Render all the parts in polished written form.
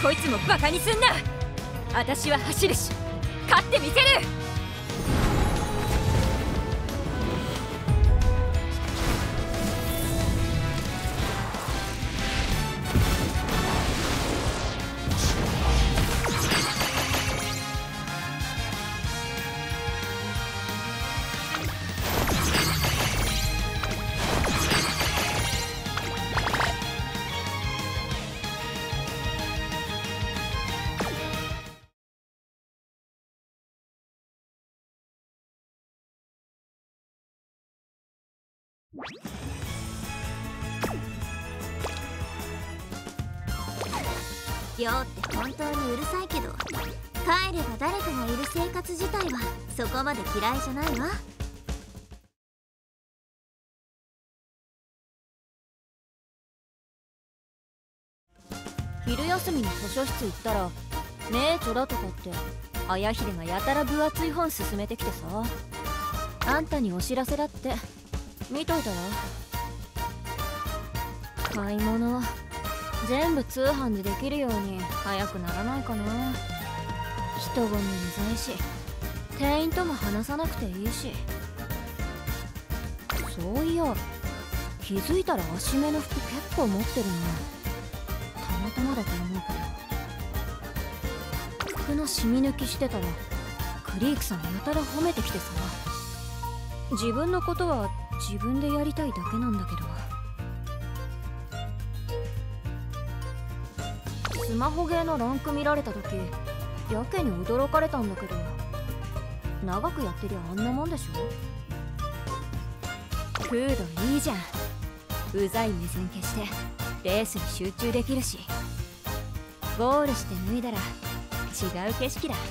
こいつもバカにすんな。私は走るし勝ってみせる。 寮って本当にうるさいけど、帰れば誰かがいる生活自体はそこまで嫌いじゃないわ。 昼休みに図書室行ったら名著だとかって綾秀がやたら分厚い本勧めてきてさ、あんたにお知らせだって見といたら。買い物全部通販でできるように早くならないかな。人混みうざいし、店員とも話さなくていいし。そういや気づいたら足目の服結構持ってるな。たまたまだと思うけど。服の染み抜きしてたらクリークさんやたら褒めてきてさ、自分のことは自分でやりたいだけなんだけど。スマホゲーのランク見られた時やけに驚かれたんだけど、長くやってりゃあんなもんでしょ。フードいいじゃん。うざい目線消してレースに集中できるし、ゴールして脱いだら違う景色だ。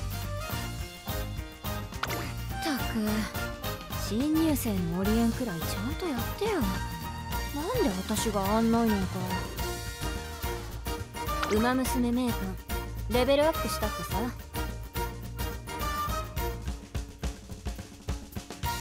ったく新入生のオリエンくらいちゃんとやってよ。なんで私があんないのか。ウマ娘メイ君レベルアップしたってさ。